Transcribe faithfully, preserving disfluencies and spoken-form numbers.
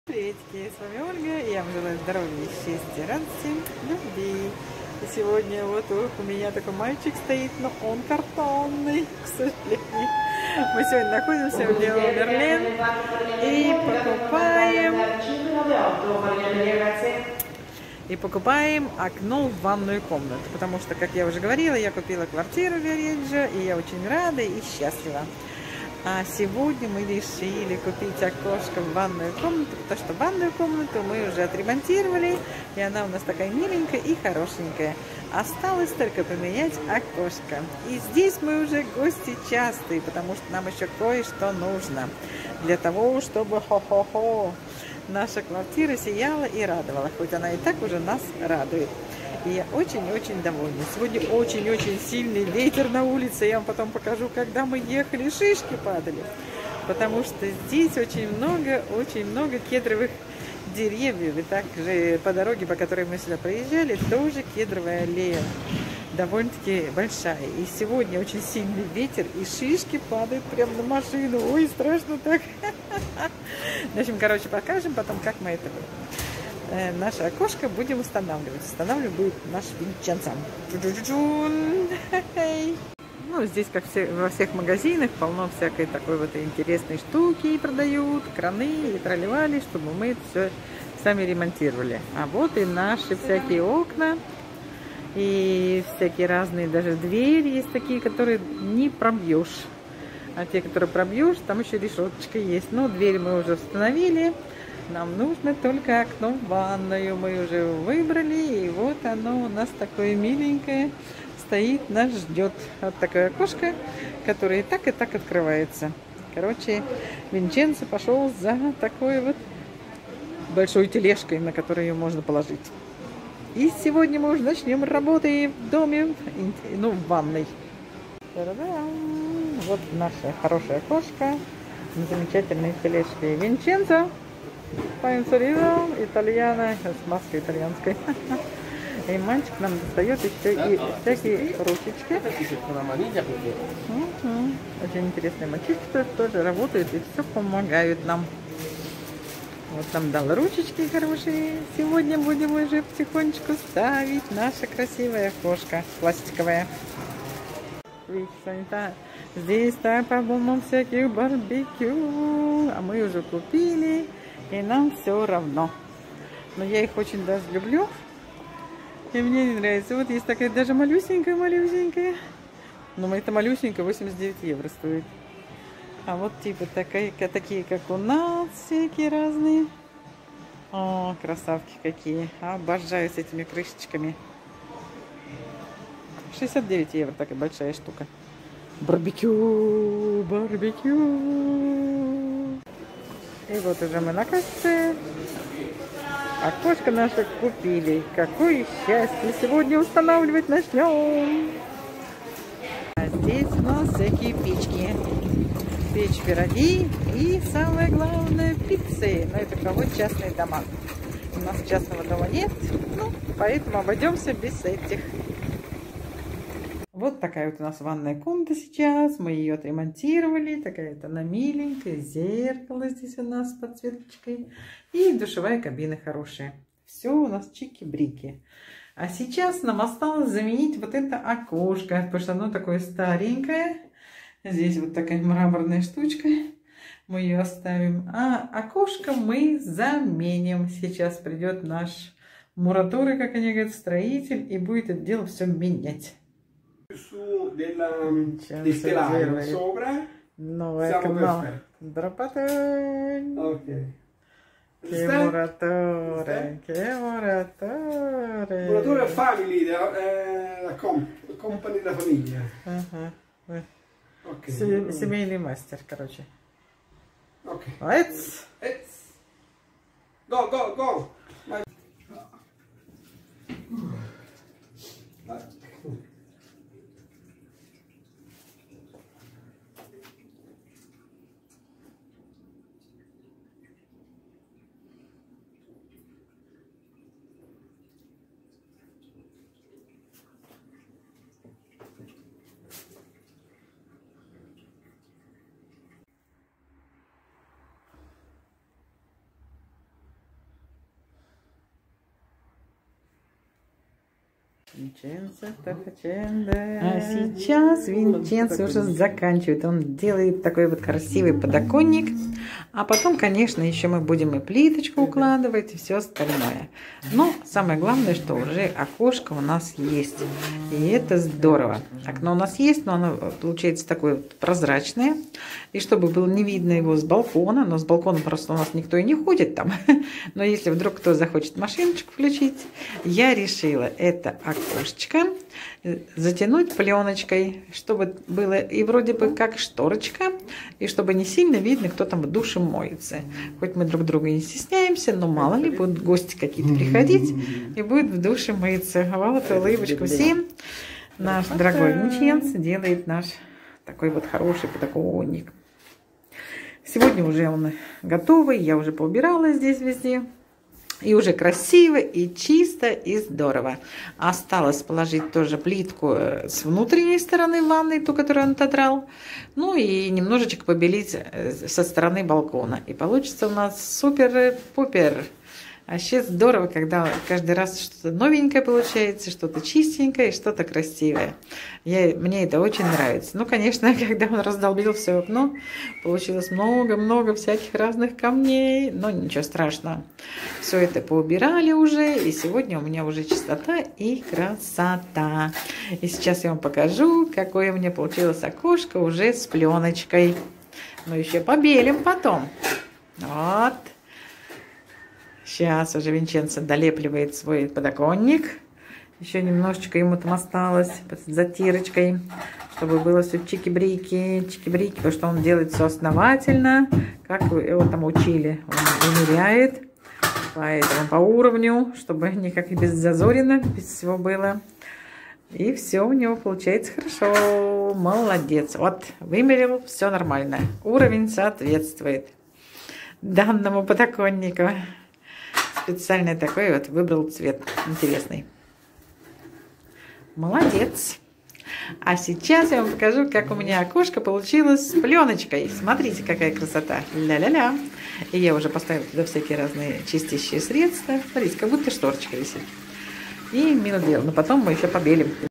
Приветики, с вами Ольга, и я вам желаю здоровья, счастья, радости, любви. И сегодня вот у меня такой мальчик стоит, но он картонный, к сожалению. Мы сегодня находимся в Лео Мерлен и покупаем, и покупаем окно в ванную комнату, потому что, как я уже говорила, я купила квартиру в Виареджо, и я очень рада и счастлива. А сегодня мы решили купить окошко в ванную комнату, потому что ванную комнату мы уже отремонтировали, и она у нас такая миленькая и хорошенькая. Осталось только поменять окошко. И здесь мы уже гости частые, потому что нам еще кое-что нужно. Для того, чтобы хо-хо-хо, наша квартира сияла и радовала, хоть она и так уже нас радует. И я очень-очень довольна. Сегодня очень-очень сильный ветер на улице. Я вам потом покажу, когда мы ехали, шишки падали. Потому что здесь очень много, очень много кедровых деревьев. И также по дороге, по которой мы сюда проезжали, тоже кедровая аллея. Довольно-таки большая. И сегодня очень сильный ветер, и шишки падают прямо на машину. Ой, страшно так. В общем, короче, покажем потом, как мы это наше окошко будем устанавливать. Устанавливать будет наш Винченцо. Ну, здесь, как все, во всех магазинах, полно всякой такой вот интересной штуки продают, краны и тролливали, чтобы мы это все сами ремонтировали. А вот и наши всякие окна, и всякие разные даже двери есть такие, которые не пробьешь. А те, которые пробьешь, там еще решеточка есть. Но дверь мы уже установили. Нам нужно только окно в ванную. Мы уже выбрали, и вот оно у нас такое миленькое стоит, нас ждет. Вот такое окошко, которое и так, и так открывается. Короче, Винченцо пошел за такой вот большой тележкой, на которую ее можно положить. И сегодня мы уже начнем работы в доме, ну, в ванной. Та-да-дам! Вот наше хорошее окошко на замечательной тележке Винченцо. Паинцерино, итальяна, с маской итальянской. И мальчик нам достает еще и всякие ручечки. Угу. Очень интересные мальчишки тоже работают и все помогают нам. Вот нам дал ручечки хорошие. Сегодня будем уже потихонечку ставить наше красивое окошко пластиковое. Видите, здесь так по-моему всяких барбекю. А мы уже купили. И нам все равно. Но я их очень даже люблю. И мне не нравится. Вот есть такая даже малюсенькая-малюсенькая. Но это малюсенькая восемьдесят девять евро стоит. А вот типа такая, такие, как у нас, всякие разные. О, красавки какие. Обожаю с этими крышечками. шестьдесят девять евро такая большая штука. Барбекю, барбекю. И вот уже мы на кассе. Окошко наше купили. Какое счастье! Сегодня устанавливать начнем. А здесь у нас всякие печки. Печь пироги и, самое главное, пиццы. Но это у кого частные дома. У нас частного дома нет, ну, поэтому обойдемся без этих. Вот такая вот у нас ванная комната сейчас. Мы ее отремонтировали. Такая-то она миленькая. Зеркало здесь у нас с подсветочкой. И душевая кабина хорошая. Все у нас чики-брики. А сейчас нам осталось заменить вот это окошко. Потому что оно такое старенькое. Здесь вот такая мраморная штучка. Мы ее оставим. А окошко мы заменим. Сейчас придет наш муратори, как они говорят, строитель. И будет это дело все менять. Su della, del telaio sopra no, siamo no. perfetti. Ok. Che muratore, che muratore. Muratore family, è la com company della famiglia. Ага. Ok. Семейный мастер, короче. Ok. Let's. Let's. Go, go, go. Винченцо, а сейчас Винченцо уже заканчивает. Он делает такой вот красивый подоконник. А потом, конечно, еще мы будем и плиточку укладывать, и все остальное. Но самое главное, что уже окошко у нас есть. И это здорово. Окно у нас есть, но оно получается такое вот прозрачное. И чтобы было не видно его с балкона, но с балкона просто у нас никто и не ходит там. Но если вдруг кто захочет машиночку включить, я решила это окошечко затянуть пленочкой, чтобы было и вроде бы как шторочка, и чтобы не сильно видно, кто там в душе моется. Хоть мы друг друга не стесняемся, но мало ли будут гости какие-то приходить и будут в душе мыться. Вот улыбочку всем. Наш дорогой Винченцо делает наш такой вот хороший подоконник. Сегодня уже он готовый, я уже поубирала здесь везде. И уже красиво, и чисто, и здорово. Осталось положить тоже плитку с внутренней стороны ванной, ту, которую он отодрал. Ну и немножечко побелить со стороны балкона. И получится у нас супер-пупер. Вообще здорово, когда каждый раз что-то новенькое получается, что-то чистенькое и что-то красивое. Я, мне это очень нравится. Ну, конечно, когда он раздолбил все окно, получилось много-много всяких разных камней. Но ничего страшного. Все это поубирали уже. И сегодня у меня уже чистота и красота. И сейчас я вам покажу, какое у меня получилось окошко уже с пленочкой. Но еще побелим потом. Вот. Сейчас уже Винченцо долепливает свой подоконник. Еще немножечко ему там осталось под затирочкой, чтобы было все чики-брики, чики-брики, потому что он делает все основательно, как его там учили. Он вымеряет, поэтому по уровню, чтобы никак и без зазорина, без всего было. И все у него получается хорошо. Молодец. Вот, вымерил, все нормально. Уровень соответствует данному подоконнику. Специально такой вот выбрал цвет интересный. Молодец. А сейчас я вам покажу, как у меня окошко получилось с пленочкой. Смотрите, какая красота. Ля-ля-ля. И я уже поставила туда всякие разные чистящие средства. Смотрите, как будто шторочка висит. И мило дело. Но потом мы еще побелим.